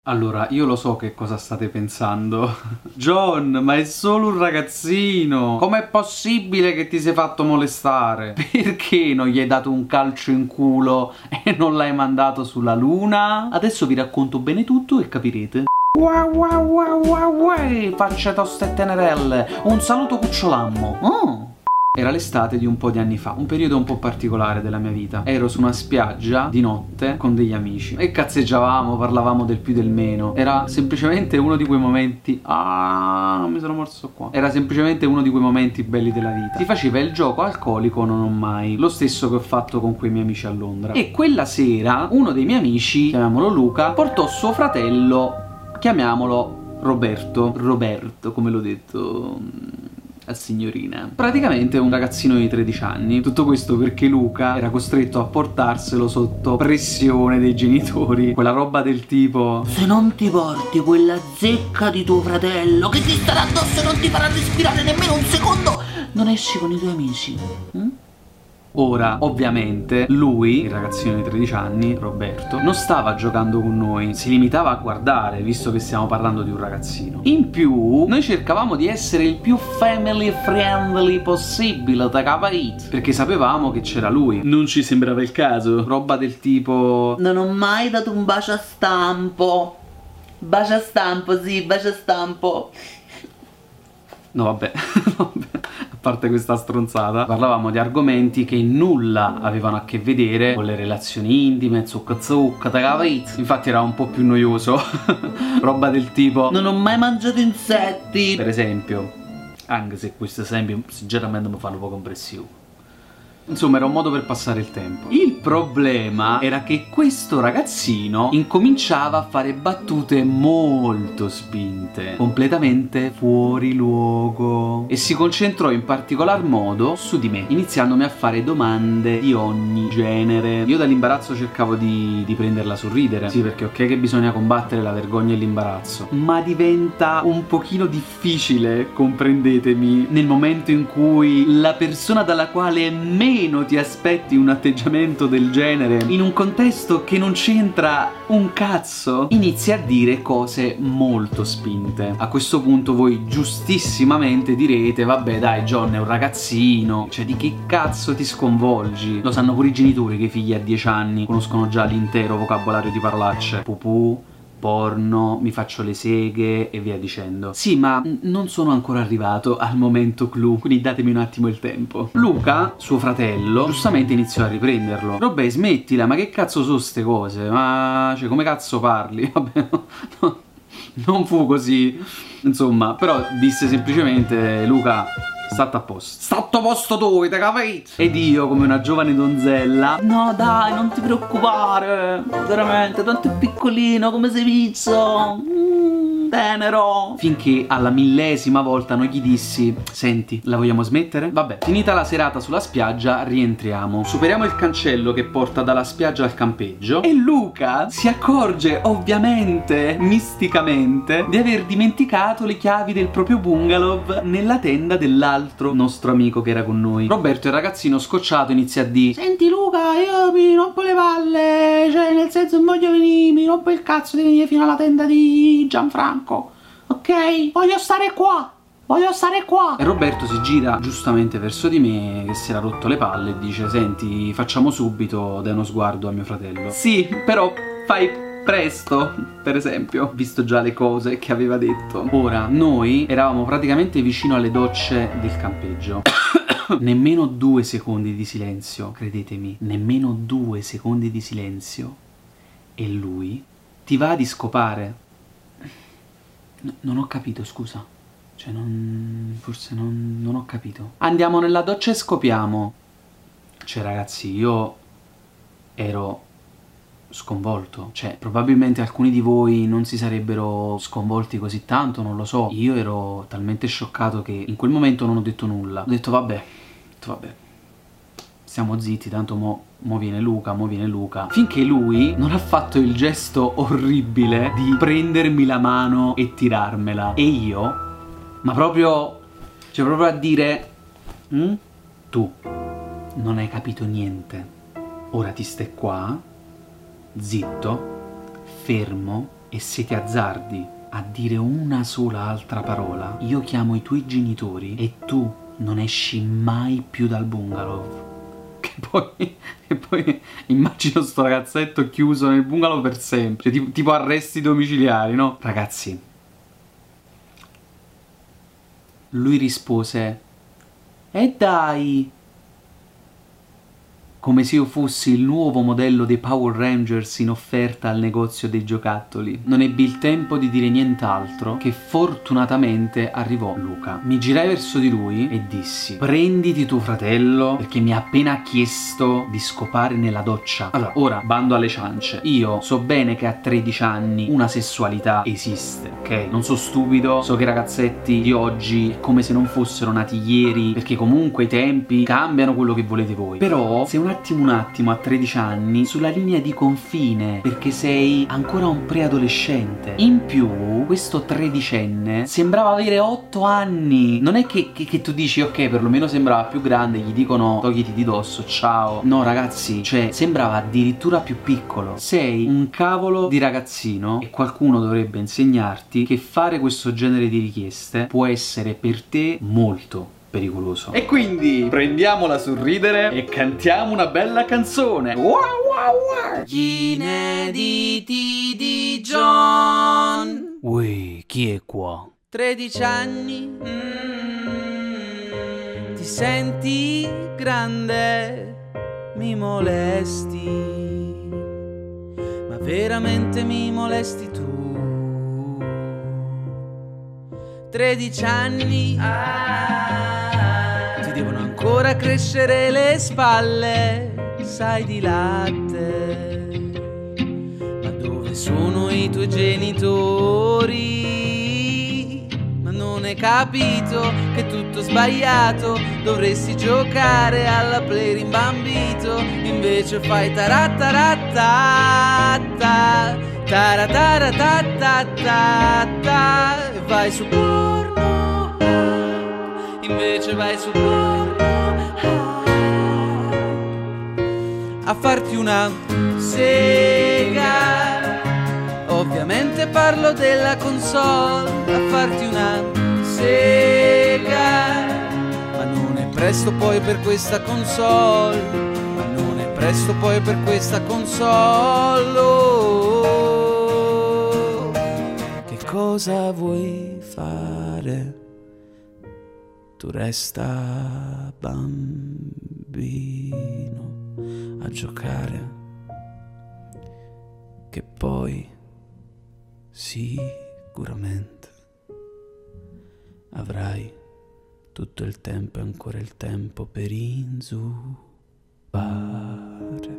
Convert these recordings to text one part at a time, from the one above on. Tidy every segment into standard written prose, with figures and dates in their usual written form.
Allora, io lo so che cosa state pensando. John, ma è solo un ragazzino! Com'è possibile che ti sei fatto molestare? Perché non gli hai dato un calcio in culo e non l'hai mandato sulla luna? Adesso vi racconto bene tutto e capirete. Facce toste e tenerelle! Un saluto cucciolammo! Oh! Era l'estate di un po' di anni fa, un periodo un po' particolare della mia vita. Ero su una spiaggia di notte con degli amici e cazzeggiavamo, parlavamo del più del meno. Era semplicemente uno di quei momenti... non mi sono morso qua. Era semplicemente uno di quei momenti belli della vita. Si faceva il gioco alcolico non ho mai, lo stesso che ho fatto con quei miei amici a Londra. E quella sera uno dei miei amici, chiamiamolo Luca, portò suo fratello, chiamiamolo Roberto, come l'ho detto a signorina. Praticamente un ragazzino di 13 anni. Tutto questo perché Luca era costretto a portarselo sotto pressione dei genitori. Quella roba del tipo: se non ti porti quella zecca di tuo fratello che ti starà addosso e non ti farà respirare nemmeno un secondo, non esci con i tuoi amici. Ora, ovviamente, lui, il ragazzino di 13 anni, Roberto, non stava giocando con noi, si limitava a guardare, visto che stiamo parlando di un ragazzino. In più, noi cercavamo di essere il più family friendly possibile, da capite? Perché sapevamo che c'era lui. Non ci sembrava il caso. Roba del tipo: non ho mai dato un bacio a stampo. Bacio a stampo, sì, bacio a stampo. No, vabbè. A parte questa stronzata, parlavamo di argomenti che nulla avevano a che vedere con le relazioni intime, zucca zucca, da capite? Infatti era un po' più noioso. Roba del tipo: non ho mai mangiato insetti, per esempio. Anche se questo esempio sinceramente mi fanno un po' compressivo. Insomma, era un modo per passare il tempo. Il problema era che questo ragazzino incominciava a fare battute molto spinte, completamente fuori luogo, e si concentrò in particolar modo su di me, iniziandomi a fare domande di ogni genere. Io dall'imbarazzo cercavo di prenderla sul ridere. Sì, perché ok che bisogna combattere la vergogna e l'imbarazzo, ma diventa un pochino difficile, comprendetemi, nel momento in cui la persona dalla quale meno ti aspetti un atteggiamento del genere, in un contesto che non c'entra un cazzo, inizia a dire cose molto spinte. A questo punto voi giustissimamente direte: vabbè dai, John è un ragazzino, cioè di che cazzo ti sconvolgi? Lo sanno pure i genitori che i figli a 10 anni conoscono già l'intero vocabolario di parolacce: pupù, porno, mi faccio le seghe e via dicendo. Sì, ma non sono ancora arrivato al momento clou, quindi datemi un attimo il tempo. Luca, suo fratello, giustamente iniziò a riprenderlo: Robè, smettila, ma che cazzo sono ste cose? Ma cioè, come cazzo parli? Vabbè, no, non fu così, insomma, però disse semplicemente: Luca, state a posto. State a posto tu, te capite? Ed io, come una giovane donzella: no dai, non ti preoccupare, veramente, tanto è piccolino, come sei pizzo, tenero. Finché alla 1000ª volta non gli dissi: senti, la vogliamo smettere? Vabbè, finita la serata sulla spiaggia, rientriamo. Superiamo il cancello che porta dalla spiaggia al campeggio e Luca si accorge, ovviamente, misticamente, di aver dimenticato le chiavi del proprio bungalow nella tenda dell'altro nostro amico che era con noi. Roberto, il ragazzino scocciato, inizia a dire: senti Luca, io mi rompo le palle, cioè nel senso non voglio venire, mi rompo il cazzo di venire fino alla tenda di Gianfranco, ok? Voglio stare qua, voglio stare qua. E Roberto si gira giustamente verso di me, che si era rotto le palle, e dice: senti, facciamo subito. Dai uno sguardo a mio fratello: sì, però fai presto, per esempio, visto già le cose che aveva detto. Ora, noi eravamo praticamente vicino alle docce del campeggio. Nemmeno 2 secondi di silenzio, credetemi, nemmeno 2 secondi di silenzio, e lui ti va di scopare. Non ho capito, scusa. Cioè, forse non ho capito. Andiamo nella doccia e scopiamo. Cioè, ragazzi, io ero sconvolto. Cioè, probabilmente alcuni di voi non si sarebbero sconvolti così tanto, non lo so. Io ero talmente scioccato che in quel momento non ho detto nulla. Ho detto vabbè, stiamo zitti, tanto mo viene Luca. Finché lui non ha fatto il gesto orribile di prendermi la mano e tirarmela. E io, ma proprio, cioè proprio a dire: tu non hai capito niente. Ora ti stai qua, zitto, fermo, E se ti azzardi a dire una sola altra parola, io chiamo i tuoi genitori e tu non esci mai più dal bungalow. E poi immagino sto ragazzetto chiuso nel bungalow per sempre, cioè, tipo arresti domiciliari, no? Ragazzi, lui rispose: e dai! Come se io fossi il nuovo modello dei Power Rangers in offerta al negozio dei giocattoli. Non ebbi il tempo di dire nient'altro che fortunatamente arrivò Luca. Mi girai verso di lui e dissi: prenditi tuo fratello perché mi ha appena chiesto di scopare nella doccia. Allora, ora bando alle ciance. Io so bene che a 13 anni una sessualità esiste, ok? Non so stupido, so che i ragazzetti di oggi è come se non fossero nati ieri, perché comunque i tempi cambiano quello che volete voi. Però se un attimo a 13 anni sulla linea di confine, perché sei ancora un preadolescente. In più questo tredicenne sembrava avere 8 anni. Non è che tu dici ok, perlomeno sembrava più grande, gli dicono togliti di dosso, ciao. No ragazzi, cioè sembrava addirittura più piccolo. Sei un cavolo di ragazzino e qualcuno dovrebbe insegnarti che fare questo genere di richieste può essere per te molto pericoloso. E quindi prendiamola sul ridere e cantiamo una bella canzone. Wow, wow, wow. Gli inediti di John. Ui, chi è qua? 13 anni. Ti senti grande, mi molesti, ma veramente mi molesti tu. 13 anni. Devono ancora crescere le spalle, sai, di latte. Ma dove sono i tuoi genitori? Ma non hai capito che è tutto sbagliato? Dovresti giocare alla play rimbambito, invece fai taratarattata, taratarattata, e vai su porno, invece vai su porno a farti una sega. Ovviamente parlo della console. A farti una sega. Ma non è presto poi per questa console. Ma non è presto poi per questa console. Oh, che cosa vuoi fare? Tu resta bambino a giocare, che poi sicuramente avrai tutto il tempo e ancora il tempo per inzupare.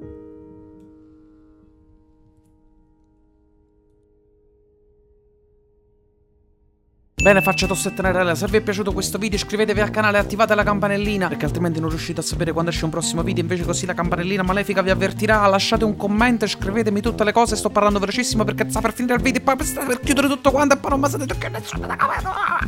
Bene, faccia tossetta Nerella, se vi è piaciuto questo video iscrivetevi al canale e attivate la campanellina, perché altrimenti non riuscite a sapere quando esce un prossimo video, invece così la campanellina malefica vi avvertirà. Lasciate un commento e scrivetemi tutte le cose, sto parlando velocissimo perché sta per finire il video e poi sta per chiudere tutto quanto e poi non mi sapete che nessuno da camera.